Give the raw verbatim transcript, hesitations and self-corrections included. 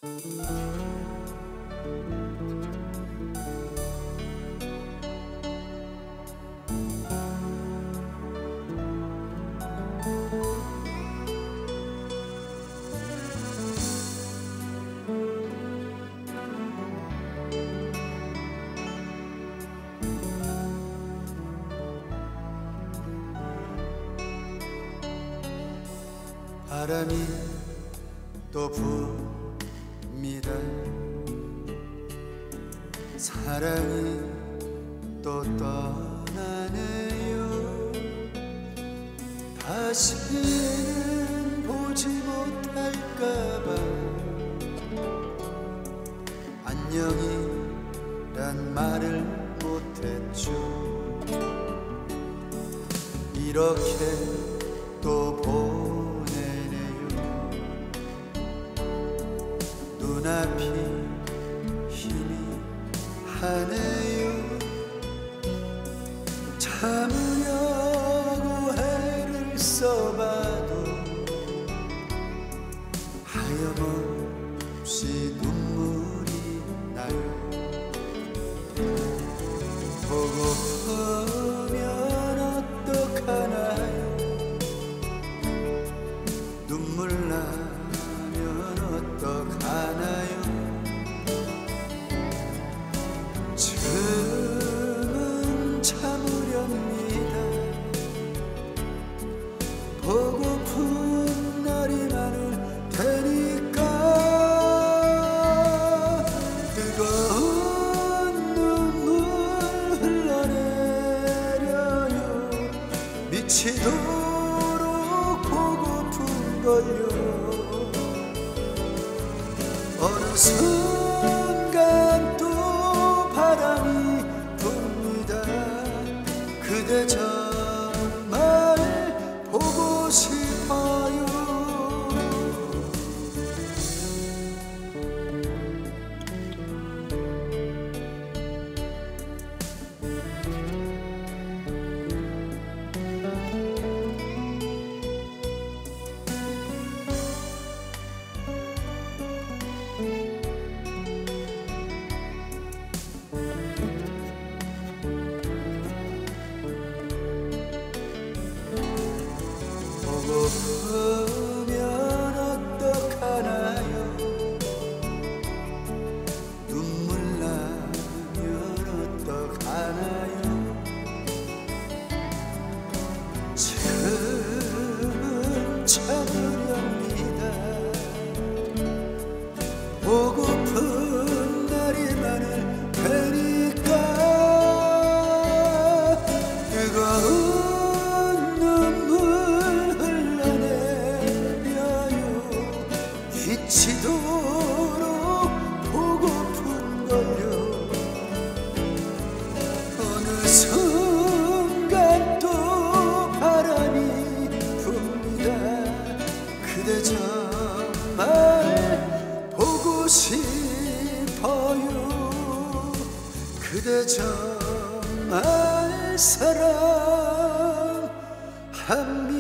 바람이 또 붑니다. 사랑이 또 떠나네요. 다시는 보지 못할까봐 안녕이란 말을 못했죠. 이렇게 또 보내네요. 눈앞이 힘이 하네요. 참으려고 애를 써봐도 하염없이 눈물이 나요. 보고프면 어떡하나요? 눈물 나면 어떡하나요? 지금은 참으렵니다. 보고픈 날이 많을 테니까. 뜨거운 눈물 흘러내려요. 미치도록 보고픈 걸요. 어느 순간 또 바람이 붑니다. 그대 정말 보고 싶어요. 보고프면 어떡하나요? 눈물 나면 어떡하나요? 지금은 참으렵니다. 보고픈 날이 많을 테니까. 뜨거운 미치도록 보고픈 걸요. 어느 순간 또 바람이 붑니다. 그대 정말 보고 싶어요. 그대 정말 사랑합니다.